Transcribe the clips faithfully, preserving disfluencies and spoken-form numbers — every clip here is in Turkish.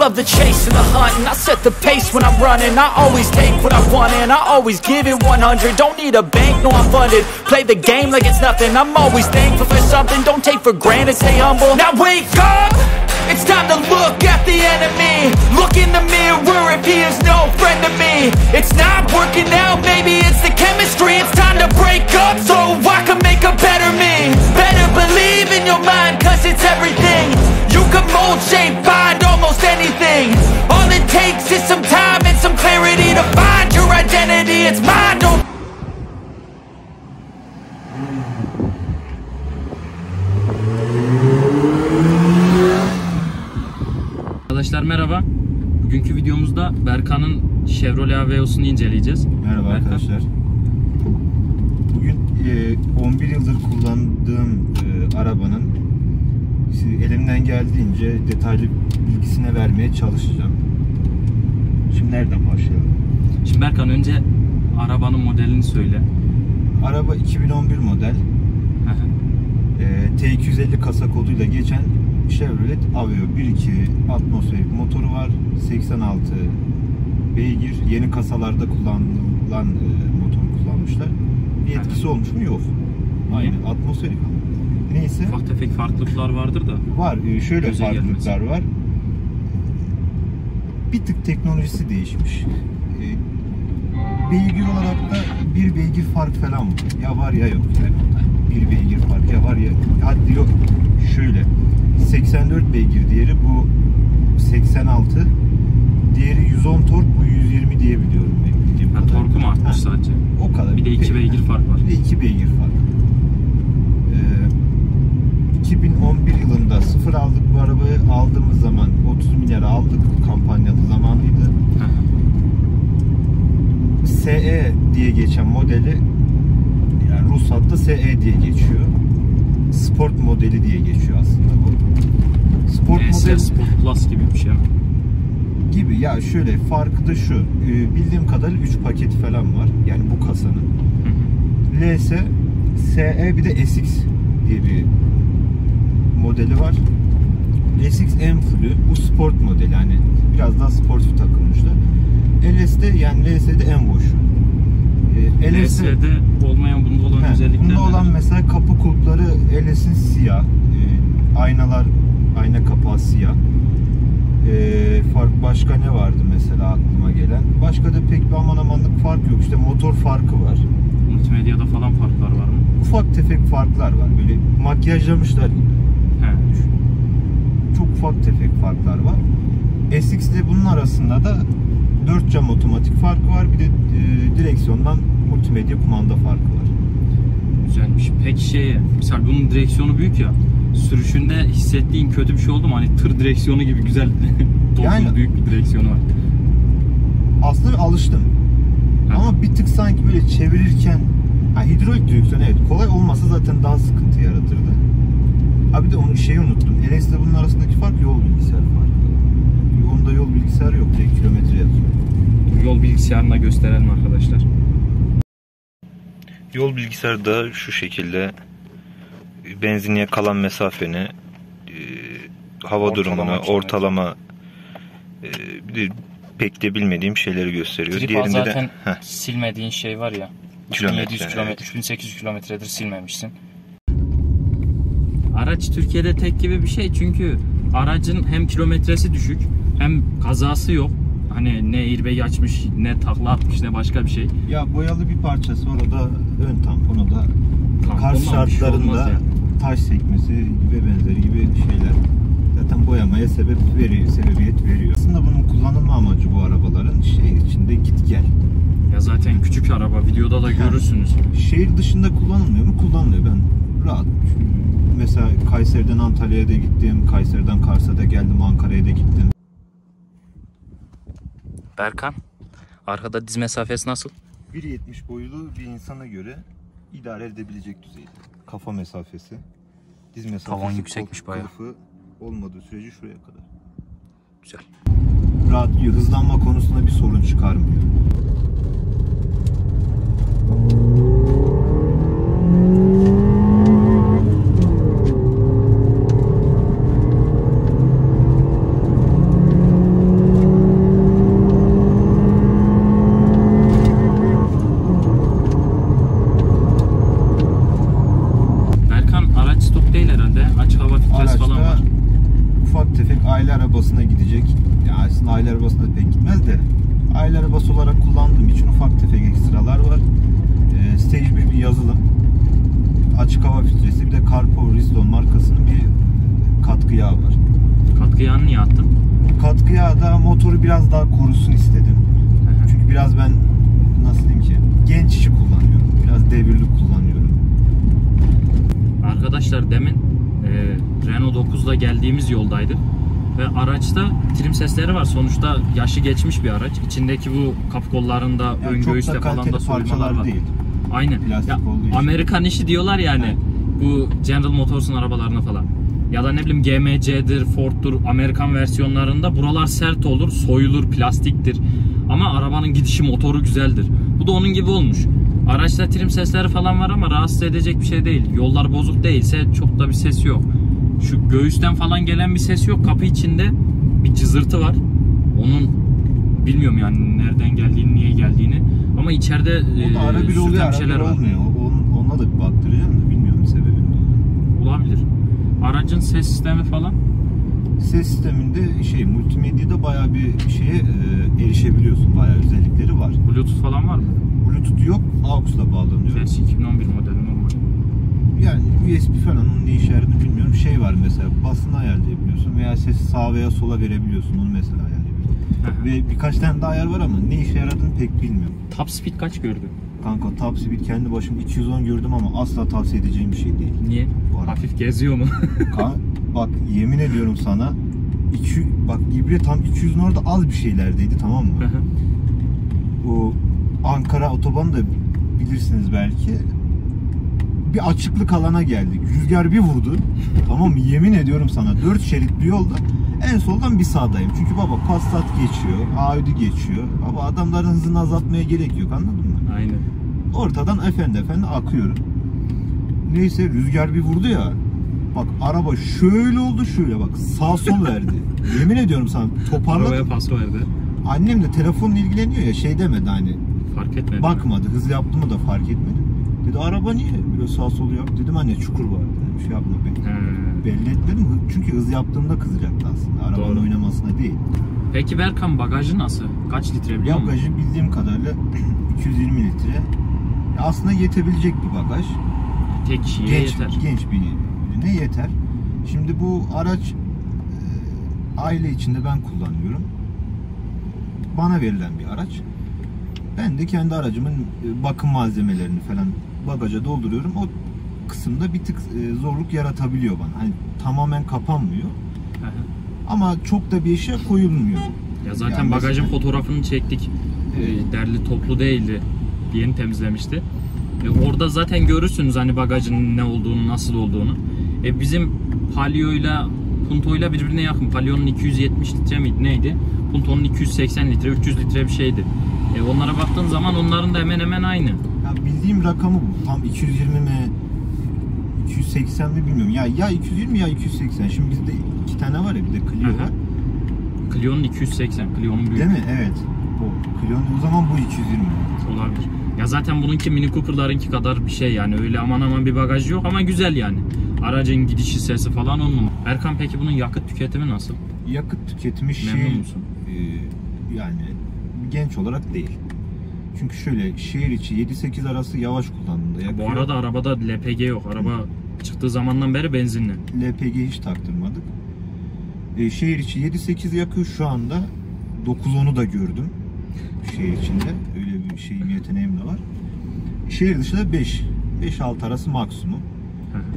love the chase and the hunt, and I set the pace when I'm running. I always take what I want and I always give it one hundred. Don't need a bank, no I'm funded. Play the game like it's nothing. I'm always thankful for something. Don't take for granted, stay humble. Now wake up, it's time to look at the enemy. Look in the mirror if he is no friend to me. It's not working out, maybe it's the chemistry. It's time to break up so I can make a better me. Better believe in your mind, cause it's everything. You can mold, shape, find almost anything. All it takes is some time and some clarity to find your identity. It's mine, don't. Arkadaşlar merhaba. Bugünkü videomuzda Berkan'ın Chevrolet Aveos'unu inceleyeceğiz. Merhaba Berkan. arkadaşlar. Bugün e, on bir yıldır kullandığım e, arabanın elimden geldiğince detaylı bilgisine vermeye çalışacağım. Şimdi nereden başlayalım? Şimdi Berkan önce arabanın modelini söyle. Araba iki bin on bir model. e, T iki yüz elli kasa koduyla geçen Chevrolet Aveo bir iki atmosferik motoru var. seksen altı beygir. Yeni kasalarda kullanılan e, motoru kullanmışlar. Bir etkisi olmuş mu? Yok. Aynı atmosferik. Neyse. Ufak tefek farklılıklar vardır da. Var. E, şöyle Göze farklılıklar gelmez. var. Bir tık teknolojisi değişmiş. E, beygir olarak da bir beygir fark falan var. Ya var ya yok. Yani bir beygir fark ya var ya. Hadi yok. Şöyle. seksen dört beygir diğeri, bu seksen altı, diğeri yüz on tork, bu yüz yirmi diye biliyorum ben bildiğim Yani kadarıyla. torku mu artmış Ha, sadece? o kadar. Bir de iki beygir fark var. Bir de iki beygir fark. Ee, iki bin on bir yılında sıfır aldık bu arabayı. Aldığımız zaman otuz milyara aldık. Kampanyalı zamanıydı. S E diye geçen modeli, yani ruhsatta S E diye geçiyor. Sport modeli diye geçiyor aslında bu. Sport E S modeli Sport Plus gibi bir şey mi? gibi ya, şöyle farkı da şu. E, bildiğim kadarıyla üç paketi falan var. Yani bu kasanın. L S, S E bir de S X diye bir modeli var. S X en fullü. Bu sport modeli, hani biraz daha sportif takılmışlar. L S'de yani L S'de en boşu. E, L S'de olmayan, bunda olan he, özellikler. Bunda olan mesela kapı kulpları L S'in siyah. E, aynalar, ayna kapağı siyah. E, fark başka ne vardı mesela aklıma gelen? Başka da pek bir aman amanlık fark yok. İşte motor farkı var. Multimedyada falan farklar var mı? Ufak tefek farklar var. Böyle makyajlamışlar gibi. He. Düşün. Çok ufak tefek farklar var. S X ile bunun arasında da dört cam otomatik farkı var. Bir de e, direksiyondan multimedya kumanda farkı var. Güzelmiş. Peki şey, mesela bunun direksiyonu büyük ya. Sürüşünde hissettiğin kötü bir şey oldu mu? Hani tır direksiyonu gibi güzel, toplu Yani- büyük bir direksiyonu var. Aslında alıştım. Ha. Ama bir tık sanki böyle çevirirken, ha, hidrolik direksiyon evet kolay olmasa zaten daha sıkıntı yaratırdı. Abi de onu şeyi unuttum. L S ile bunun arasındaki fark yol bilgisayarı farkı. Onda yol bilgisayarı yok. Tek kilometre yazıyor. Yol bilgisayarına gösterelim arkadaşlar. Yol bilgisayarı da şu şekilde benzinliğe kalan mesafeni, e, hava Ortalama durumunu, kilometre. ortalama, e, bir de pek de bilmediğim şeyleri gösteriyor. Tripa Diğerinde zaten de heh, silmediğin şey var ya. Kilometre, üç bin yedi yüz kilometre, evet. üç bin sekiz yüz kilometredir silmemişsin. Araç Türkiye'de tek gibi bir şey, çünkü aracın hem kilometresi düşük hem kazası yok. Hani ne airbag açmış, ne takla atmış, ne başka bir şey. Ya boyalı bir parçası var, o da ön tampon, o da kar Tampondan bir şey olmaz şartlarında yani. taş sekmesi ve benzeri gibi şeyler zaten boyamaya sebep veriyor, sebebiyet veriyor. Aslında bunun kullanılma amacı bu arabaların şey içinde git gel. Ya zaten küçük araba, videoda da görürsünüz. Şehir dışında kullanılmıyor mu? Kullanılıyor. Ben rahat. Mesela Kayseri'den Antalya'ya da gittim, Kayseri'den Kars'a da geldim, Ankara'ya da gittim. Berkan, arkada diz mesafesi nasıl? bir yetmiş boylu bir insana göre idare edebilecek düzeyde. Kafa mesafesi, diz mesafesi, Tavan yüksekmiş koltuk bayağı. kılıfı olmadığı sürece şuraya kadar. Güzel. Rahat gidiyor. Hızlanma konusunda bir sorun çıkarmıyor. aile arabasına gidecek. Ya aslında aile arabasına pek gitmez de aile arabası olarak kullandığım için ufak tefek ekstralar var. Ee, Stage bir bir yazılım. Açık hava filtresi, bir de Carpower Rizlon markasının bir katkı yağı var. Katkı yağını niye attın? Katkı yağı da motoru biraz daha korusun istedim. Çünkü biraz ben nasıl diyeyim ki genç işi kullanıyorum. Biraz devirli kullanıyorum. Arkadaşlar demin e, Renault dokuzla geldiğimiz yoldaydık. Ve araçta trim sesleri var. Sonuçta yaşı geçmiş bir araç. İçindeki bu kapı kollarında, Yani ön çok göğüste da falan da kaliteli soymalar parçalar var. değil. Aynen. Plastik Ya, olduğu için. Amerikan işi diyorlar yani. Evet. Bu General Motors'un arabalarına falan. Ya da ne bileyim G M C'dir, Ford'dur, Amerikan versiyonlarında buralar sert olur, soyulur, plastiktir. Ama arabanın gidişi, motoru güzeldir. Bu da onun gibi olmuş. Araçta trim sesleri falan var ama rahatsız edecek bir şey değil. Yollar bozuk değilse çok da bir ses yok. Şu göğüsten falan gelen bir ses yok. Kapı içinde bir cızırtı var. Onun bilmiyorum yani nereden geldiğini, niye geldiğini. Ama içeride O da ara bir oluyor, ara bir olmuyor. Onun, onunla da bir baktıracağım da bilmiyorum sebebini. Olabilir. Aracın ses sistemi falan? Ses sisteminde şey multimedyada bayağı bir şeye e, erişebiliyorsun. Bayağı özellikleri var. Bluetooth falan var mı? Bluetooth yok, AUX'la bağlanıyor. Gerçi iki bin on bir modeli normal. Yani U S B falan onun ne işe yaradığını bilmiyorum. Şey var mesela basını ayarlayabiliyorsun veya sesi sağa veya sola verebiliyorsun. Onu mesela ayarlayabiliyorsun. Ve birkaç tane daha ayar var ama ne işe yaradığını pek bilmiyorum. Top speed kaç gördü? Kanka top speed kendi başım iki yüz on gördüm ama asla tavsiye edeceğim bir şey değil. Niye? Bu arada. Hafif geziyor mu? Kan, bak yemin ediyorum sana iki, bak İbre tam iki yüzün orada az bir şeylerdeydi, tamam mı? O Ankara otobanı da bilirsiniz belki. Bir açıklık alana geldik. Rüzgar bir vurdu. Tamam mı? Yemin ediyorum sana dört şerit bir yolda en soldan bir sağdayım. Çünkü baba Passat geçiyor, Audi geçiyor. Baba adamların hızını azaltmaya gerek yok, anladın mı? Aynen. Ortadan efendi efendi akıyorum. Neyse rüzgar bir vurdu ya. Bak araba şöyle oldu, şöyle bak sağ sol verdi. Yemin ediyorum sana toparladı. Arabaya pas verdi. Annem de telefonla ilgileniyor ya, şey demedi hani. Fark etmedi. Bakmadı, hız yaptığımı da fark etmedi. Dedi araba niye böyle sağ sol yap, dedim anne çukur var, dedim, bir şey yapma be. He. Belli etmedim çünkü hız yaptığımda kızacaktı aslında, arabanın Doğru. oynamasına değil. Peki Berkan bagajı nasıl? Kaç litre biliyor musun? Bagajı bildiğim kadarıyla iki yüz yirmi litre. Aslında yetebilecek bir bagaj. Tek kişiye Genç, yeter. genç birine yeter. Şimdi bu araç e, aile içinde ben kullanıyorum. Bana verilen bir araç. Ben de kendi aracımın e, bakım malzemelerini falan bagaja dolduruyorum. O kısımda bir tık e, zorluk yaratabiliyor bana. Hani tamamen kapanmıyor. Hı hı. Ama çok da bir işe koyulmuyor. Ya zaten Yani bagajın mesela- fotoğrafını çektik. Evet. Ee, derli toplu değildi. Yeni temizlemişti. E, orada zaten görürsünüz hani bagajın ne olduğunu, nasıl olduğunu. E, bizim Palio'yla Punto'yla birbirine yakın. Palio'nun iki yüz yetmiş litre miydi neydi? Punto'nun iki yüz seksen litre, üç yüz litre bir şeydi. E, onlara baktığın zaman onların da hemen hemen aynı. Ya bildiğim rakamı bu. Tam iki yüz yirmi mi iki yüz seksen mi bilmiyorum. Ya ya iki yüz yirmi ya iki yüz seksen. Şimdi bizde iki tane var ya, bir de Clio Aha. var. Clio'nun iki yüz seksen. Clio'nun büyük. Değil mi? Evet. O Clio'nun o zaman bu iki yüz yirmi. Olabilir. Ya zaten bununki Mini Cooper'larınki kadar bir şey yani, öyle aman aman bir bagajı yok ama güzel yani. Aracın gidişi, sesi falan on numara. Erkan peki bunun yakıt tüketimi nasıl? Yakıt tüketimi şey Memnun musun? e, yani genç olarak değil. Çünkü şöyle şehir içi yedi sekiz arası yavaş kullandığında Bu yakıyor. arada arabada L P G yok. Araba çıktığı zamandan beri benzinli. L P G hiç taktırmadık. E, şehir içi yedi sekiz yakıyor şu anda. dokuz onu da gördüm. Şehir içinde. Öyle bir şeyim, yeteneğim de var. Şehir dışında beş. beş altı arası maksimum. Hı hı.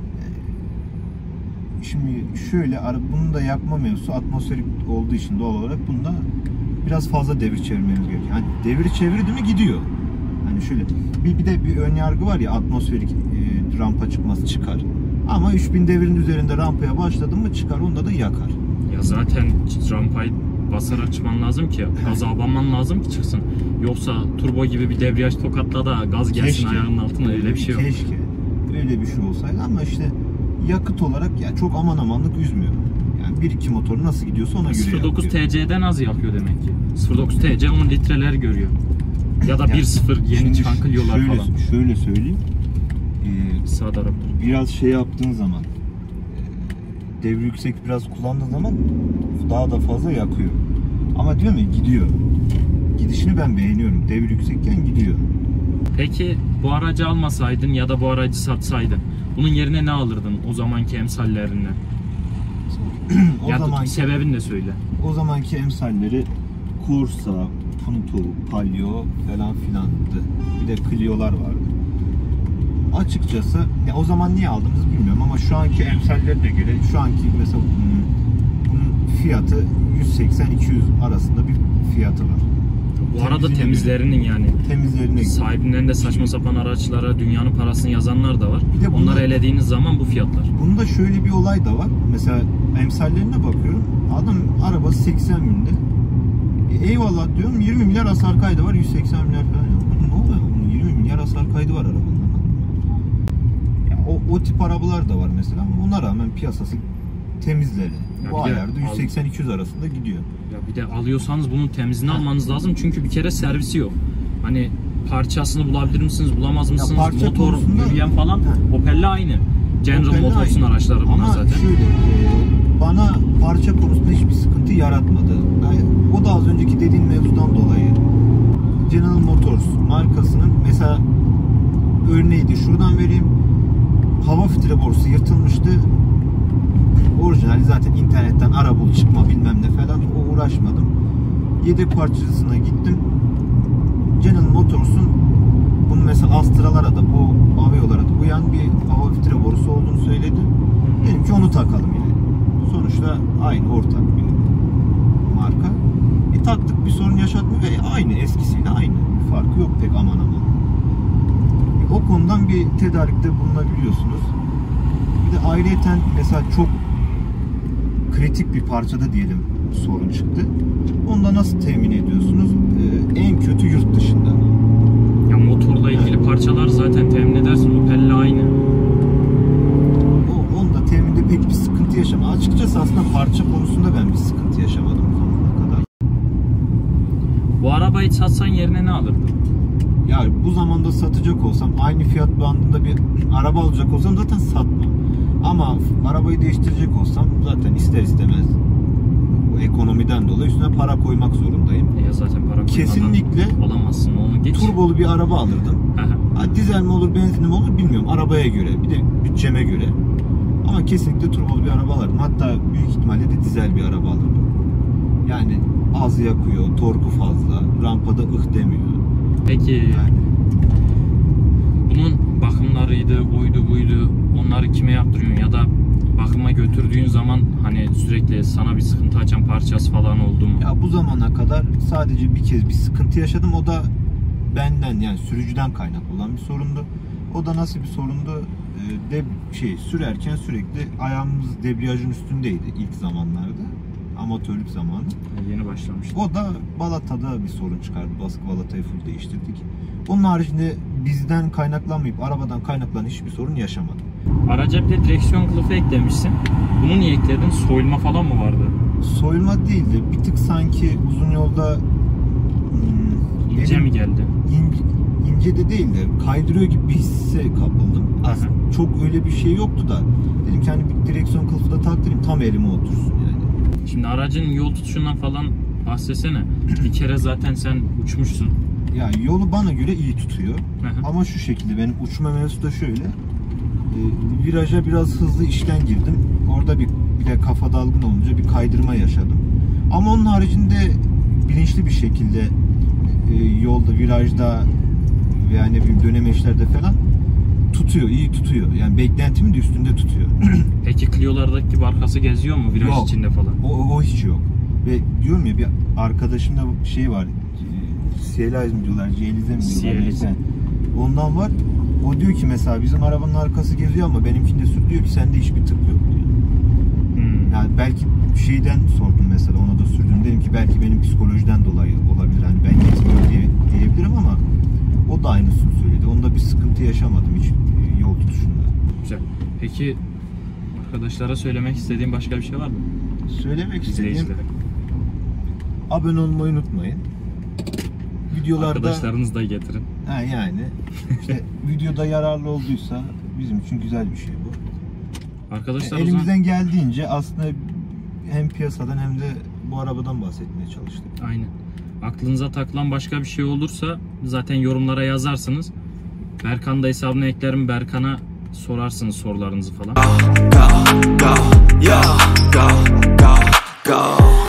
Şimdi şöyle, bunun da yakma mevzusu atmosferik olduğu için doğal olarak bunda biraz fazla devir çevirmemiz gerekiyor. Yani devir çevirdi mi gidiyor. Hani şöyle bir, bir de bir ön yargı var ya, atmosferik e, rampa çıkması çıkar. Ama üç bin devirin üzerinde rampaya başladın mı çıkar, onda da yakar. Ya zaten rampayı basarak çıkman lazım ki, gaza abanman lazım ki çıksın. Yoksa turbo gibi bir debriyaj tokatla da gaz gelsin Keşke. ayağının altına, öyle bir şey yok. Keşke. Öyle bir şey olsaydı ama işte yakıt olarak ya çok aman amanlık üzmüyor. Yani bir iki motor nasıl gidiyorsa ona göre sıfır dokuz yakıyor. T C'den az yakıyor demek ki. sıfır dokuz T C on litreler görüyor. Ya da Yani bir sıfır yeni şimdi çıkan Clio'lar şöyle, falan. Şöyle söyleyeyim. Ee, Sağ tarafta. biraz şey yaptığın zaman e, devri yüksek biraz kullandığı zaman daha da fazla yakıyor. Ama diyorum ya, gidiyor. Gidişini ben beğeniyorum. Devri yüksekken gidiyor. Peki bu aracı almasaydın ya da bu aracı satsaydın, bunun yerine ne alırdın o zamanki emsallerinden? o ya zamanki, sebebini de söyle. O zamanki emsalleri Corsa, Punto, Palio falan filandı. Bir de Clio'lar vardı. Açıkçası ya o zaman niye aldığımızı bilmiyorum ama şu anki emsallerine göre şu anki mesela bunun fiyatı yüz seksen iki yüz arasında bir fiyatı var. Bu arada temizlerinin yani temizlerine sahibinden de saçma sapan araçlara dünyanın parasını yazanlar da var. Bir de onları elediğiniz zaman bu fiyatlar. Bunda şöyle bir olay da var. Mesela emsallerine bakıyorum. Adam arabası seksen binde. E, eyvallah diyorum, yirmi milyar hasar kaydı var, yüz seksen milyar falan. Ne oluyor? yirmi milyar hasar kaydı var arabanın. Ya, o, o tip arabalar da var mesela ama ona rağmen piyasası temizleri. Ya Bu ayarda yüz al- seksen iki yüz arasında gidiyor. Ya bir de alıyorsanız bunun temizini almanız lazım çünkü bir kere servisi yok. Hani parçasını bulabilir misiniz, bulamaz mısınız? parça Motor, konusunda- yürüyen falan. Heh. Opel'le aynı. General Opel'le Motors'un aynı. araçları bunlar ama zaten. şöyle e, bana parça konusunda hiçbir sıkıntı yaratmadı. Yani, o da az önceki dediğin mevzudan dolayı. General Motors markasının mesela örneğiydi. Şuradan vereyim. Hava filtre borusu yırtılmıştı. Orijinali zaten internetten ara bul çıkma bilmem ne falan, o uğraşmadım. Yedek parçacısına gittim. General Motors'un bunun mesela Astra'lara da bu Aveo'lara da uyan bir hava filtre borusu olduğunu söyledi. Dedim ki onu takalım yani. Sonuçta aynı ortak bir marka. E taktık, bir sorun yaşatmıyor ve aynı, eskisiyle aynı. Bir farkı yok pek aman aman. E, o konudan bir tedarikte bulunabiliyorsunuz. Bir de ayrıyeten mesela çok kritik bir parçada diyelim sorun çıktı. Onu da nasıl temin ediyorsunuz? Ee, en kötü yurt dışında. Ya motorla ilgili parçalar zaten temin edersin. Opel'le aynı. O, onu da teminde pek bir sıkıntı yaşamadım. Açıkçası aslında parça konusunda ben bir sıkıntı yaşamadım bu zamana kadar. Bu arabayı satsan yerine ne alırdın? Ya bu zamanda satacak olsam, aynı fiyat bandında bir araba alacak olsam zaten satmam. Ama arabayı değiştirecek olsam zaten ister istemez bu ekonomiden dolayı üstüne para koymak zorundayım. Ya zaten para koymadan Kesinlikle olamazsın, onu geç. turbolu bir araba alırdım. Ha, dizel mi olur, benzinli mi olur bilmiyorum. Arabaya göre, bir de bütçeme göre. Ama kesinlikle turbolu bir araba alırdım. Hatta büyük ihtimalle de dizel bir araba alırdım. Yani az yakıyor, torku fazla, rampada ıh demiyor. Peki Yani bunun bakımlarıydı, oydu buydu, onları kime yaptırıyorsun ya da bakıma götürdüğün zaman hani sürekli sana bir sıkıntı açan parçası falan oldu mu? ya bu zamana kadar sadece bir kez bir sıkıntı yaşadım. O da benden, yani sürücüden kaynaklı olan bir sorundu. O da nasıl bir sorundu? Ee, de şey sürerken sürekli ayağımız debriyajın üstündeydi ilk zamanlarda. Amatörlük zamanı. Yeni başlamıştı. O da balatada bir sorun çıkardı. Baskı balatayı full değiştirdik. Onun haricinde bizden kaynaklanmayıp arabadan kaynaklanan hiçbir sorun yaşamadım. Araca bir de direksiyon kılıfı eklemişsin. Bunu niye ekledin? Soyulma falan mı vardı? Soyulma değil de bir tık sanki uzun yolda hmm, İnce benim- mi geldi? İnce, ince de değil de kaydırıyor gibi bir hisse kapıldım. Aslında çok öyle bir şey yoktu da dedim ki hani bir direksiyon kılıfı da taktırayım, tam elime otursun yani. Şimdi aracın yol tutuşundan falan bahsetsene. Bir kere zaten sen uçmuşsun. Ya yolu bana göre iyi tutuyor. Hı hı. Ama şu şekilde benim uçma mevzusu da şöyle. E, viraja biraz hızlı işten girdim. Orada bir, bir de kafa dalgın olunca bir kaydırma yaşadım. Ama onun haricinde bilinçli bir şekilde e, yolda, virajda veya ne bileyim dönemeçlerde falan tutuyor, iyi tutuyor. Yani beklentimin de üstünde tutuyor. Peki Clio'lardaki gibi arkası geziyor mu viraj Yok. içinde falan? O, o hiç yok. Ve diyorum ya, bir arkadaşımda şey var. Cielize mi diyorlar, Cielize mi diyorlar? Cielize. Neyse. Ondan var. O diyor ki mesela bizim arabanın arkası geziyor ama benimkinde sür, diyor ki sende hiçbir tık yok diyor. Hmm. Yani belki şeyden sordum mesela, ona da sürdüm. Dedim ki belki benim psikolojiden dolayı olabilir. Hani ben gezmiyorum diye, diyebilirim ama o da aynısını söyledi. Onda bir sıkıntı yaşamadım hiç yol tutuşunda. Güzel. Peki arkadaşlara söylemek istediğin başka bir şey var mı? Söylemek istediğim, İzleyicilere. abone olmayı unutmayın. Videolarda Arkadaşlarınızı da getirin. ha yani işte videoda yararlı olduysa bizim için güzel bir şey bu. Arkadaşlar Yani o zaman elimizden geldiğince aslında hem piyasadan hem de bu arabadan bahsetmeye çalıştık. aynen. Aklınıza takılan başka bir şey olursa zaten yorumlara yazarsınız. Berkan da hesabına eklerim. Berkan'a sorarsınız sorularınızı falan. Go, go, yo, go, go, go.